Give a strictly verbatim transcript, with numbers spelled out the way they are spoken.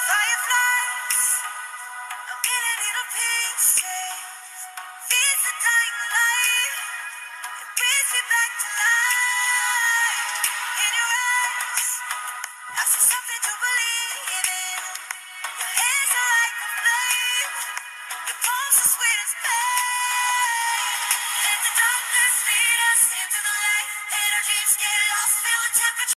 Fireflies, a million little pieces, feeds the dying light, it brings me back to life. In your eyes, I see something to believe in. Your hands are like a flame, your palms are sweet as pain.